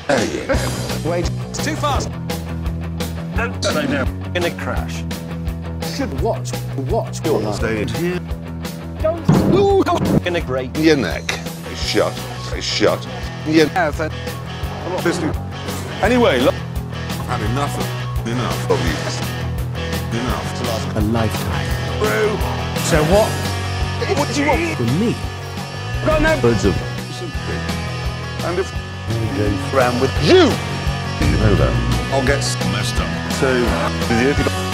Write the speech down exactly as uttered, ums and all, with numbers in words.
Wait, it's too fast. Don't say no. Gonna crash. Should watch. Watch. You're not staying here. Don't. Ooh, gonna break your neck. Shut. Shut. You have it. I'm not listening. Anyway, look. I've had enough of enough of you. Enough. to last a lifetime. Bro. So what? What do you want? For me. Got no Birds of. And if Around with you. you know that, I'll get Messed up. so with you.